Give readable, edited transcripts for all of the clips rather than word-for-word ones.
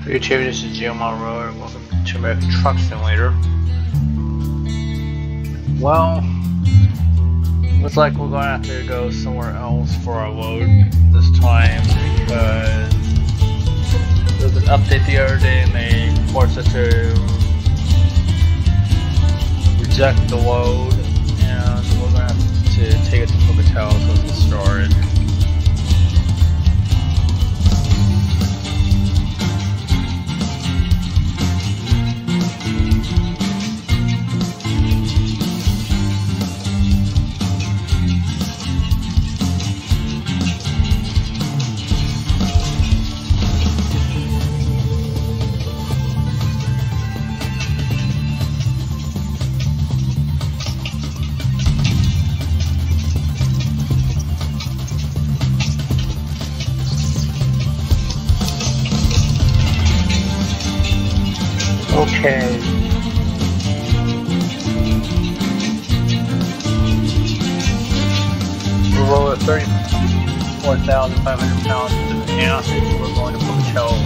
YouTube, this is GMR Road. Welcome to American Truck Simulator. Well, looks like we're going to have to go somewhere else for our load this time because there was an update the other day and they forced us to reject the load, and we're going to have to take it to Pocatello so it can start. Okay. We're rolling at 34,500 pounds to the acid. We're going to Pocatello.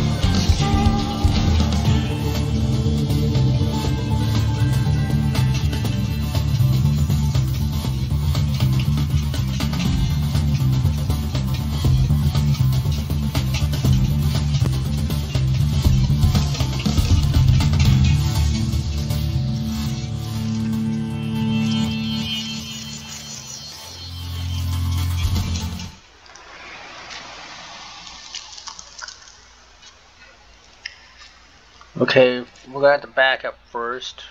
Okay, we're gonna have to back up first.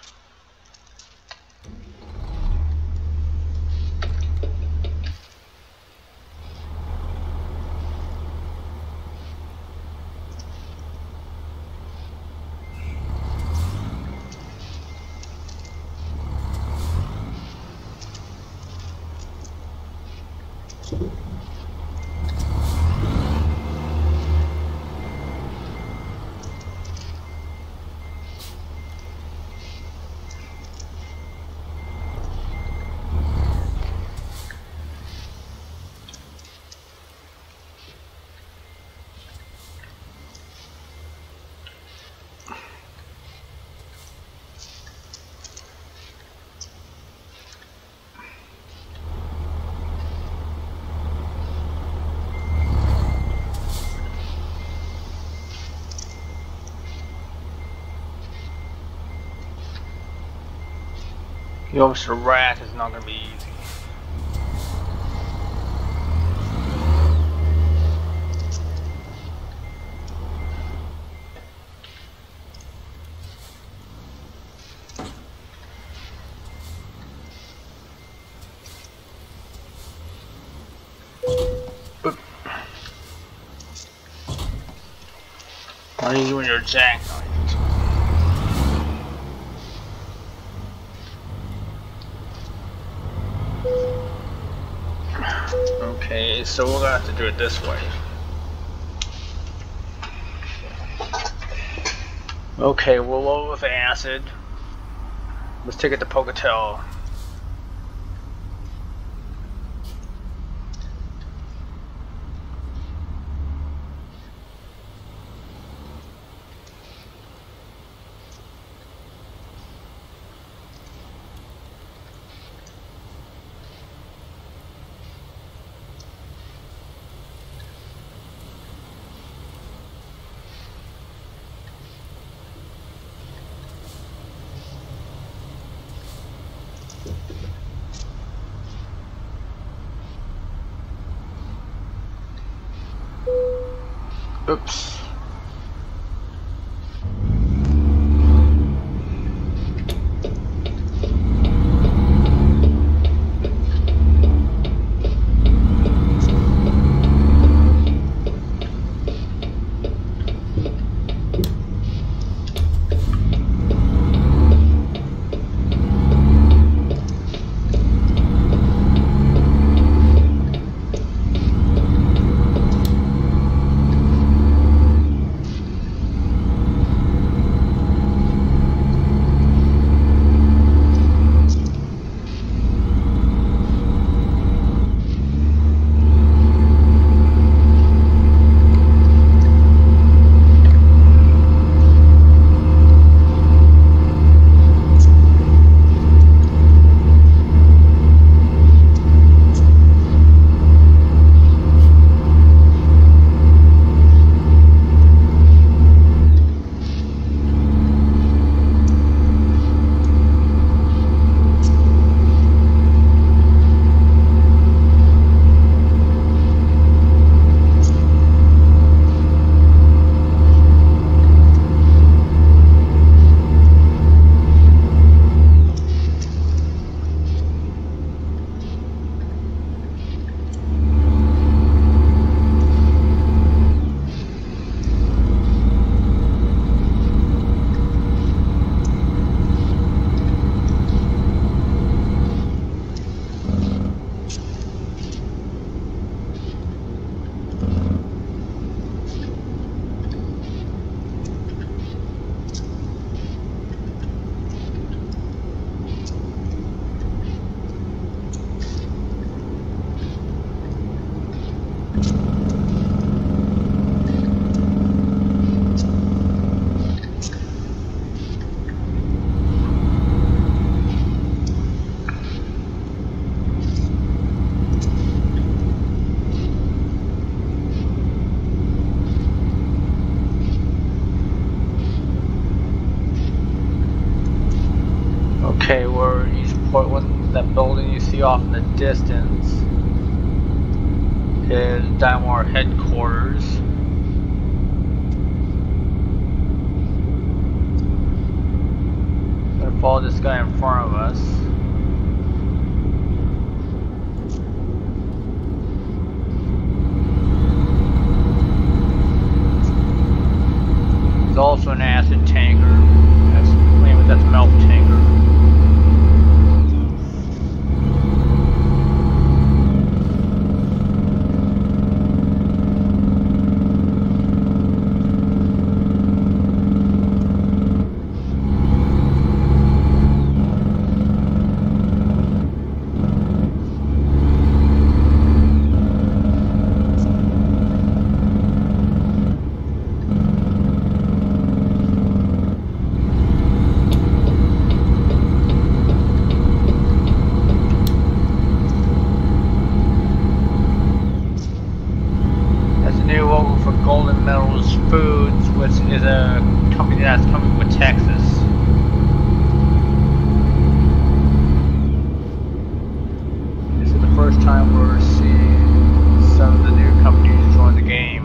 The officer rack is not going to be easy. Why are you doing your jack on it? Okay, so we're gonna have to do it this way. Okay, we'll load with acid. Let's take it to Pocatello. Oops. Okay, where East Portland, that building you see off in the distance is Dynamore headquarters. I'm gonna follow this guy in front of us. There's also an acid tanker. That's a milk tanker. Foods, which is a company that's coming with Texas. This is the first time we're seeing some of the new companies join the game.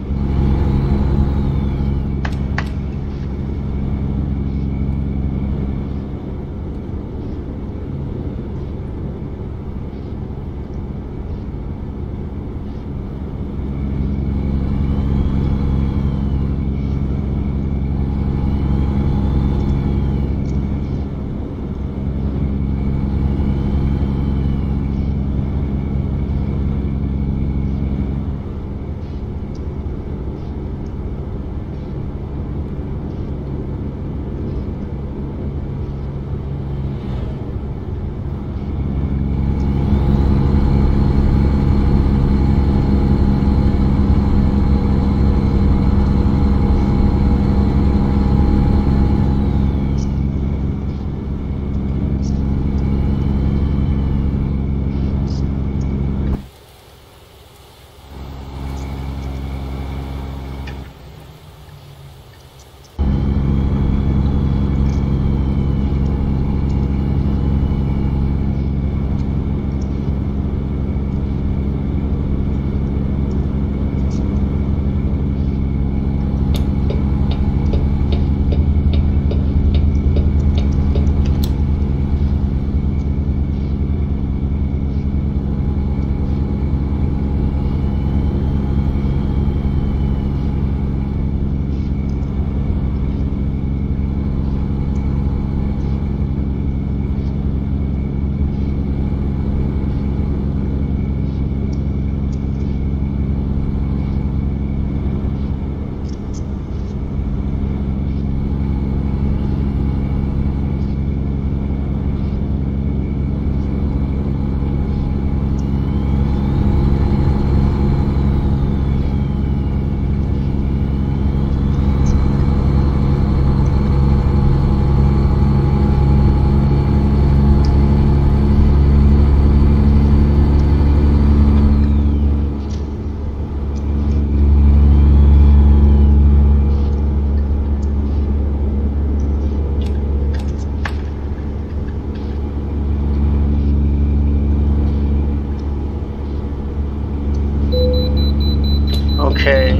Okay.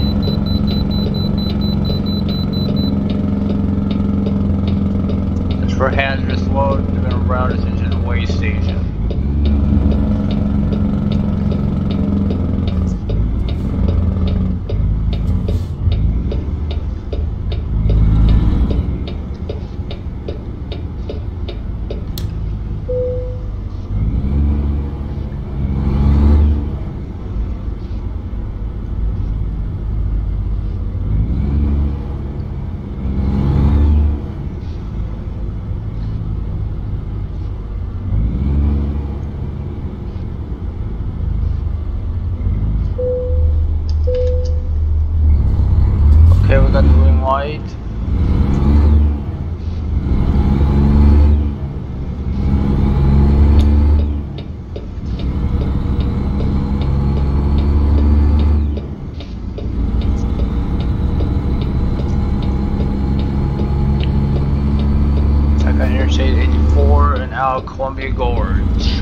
As for hazardous load, they're going to route us into the way station. Okay, we got the green light. Check on Interstate 84 now Columbia Gorge.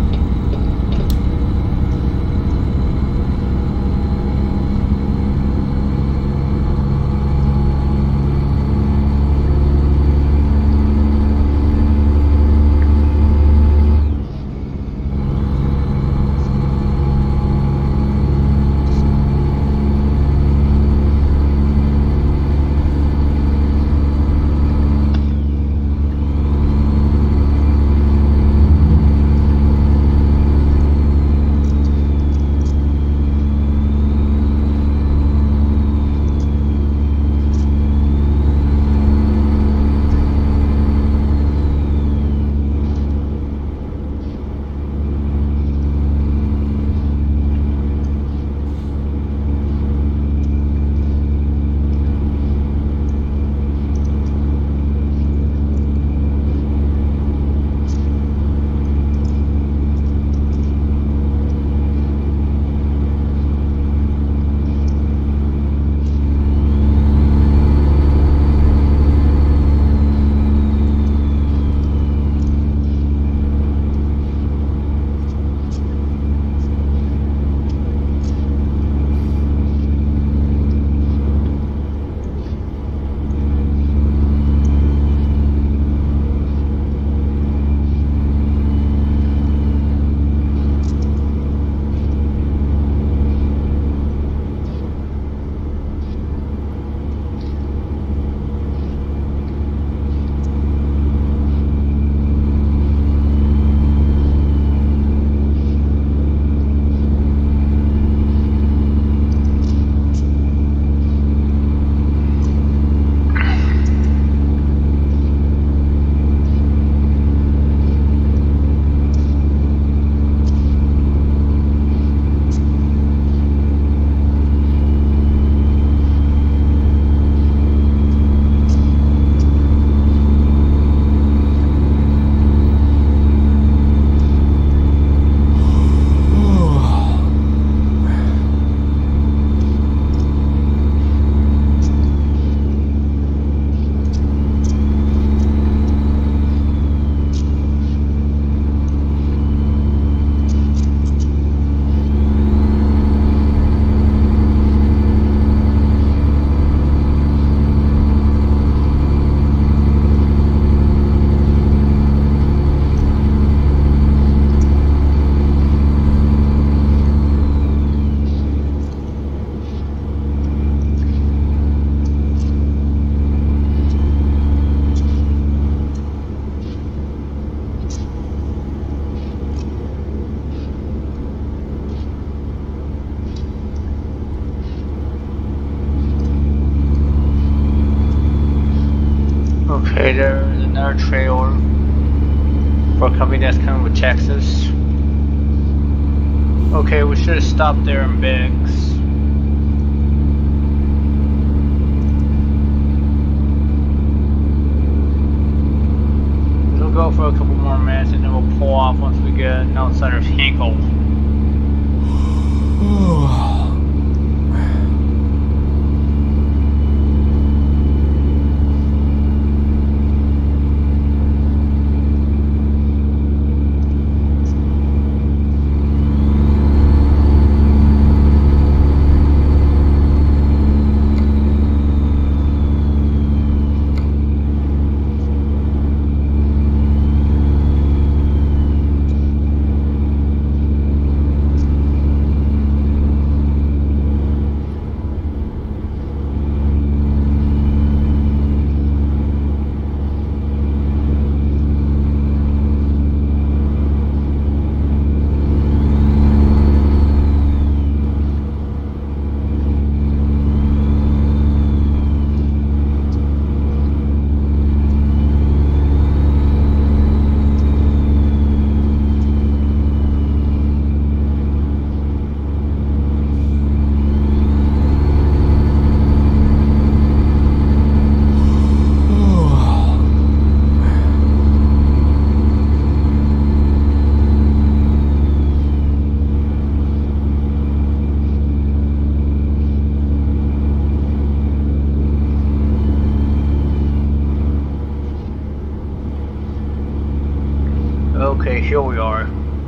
Okay, there's another trailer for a company that's coming with Texas. Okay, we should have stopped there in Biggs. We'll go for a couple more minutes and then we'll pull off once we get outside of Hinkle. here we are.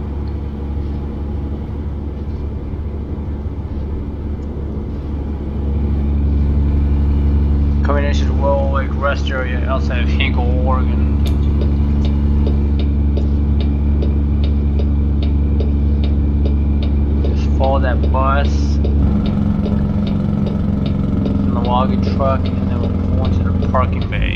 Coming into the Willow Lake Rest Area outside of Hinkle, Oregon. Just follow that bus and the logging truck, and then we'll pull into the parking bay.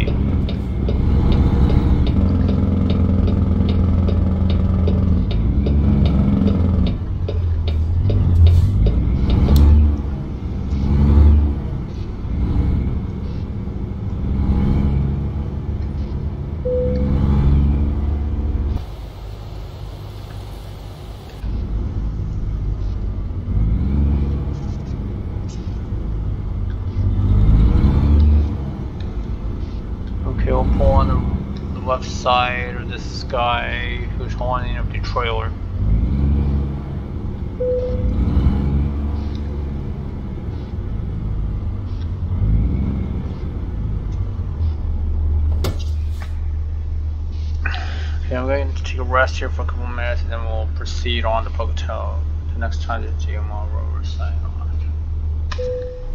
We'll pull on the left side of this guy who's hauling an empty trailer. Okay, I'm going to take a rest here for a couple minutes and then we'll proceed on to Pocatello. The next time to GMO Rover sign off.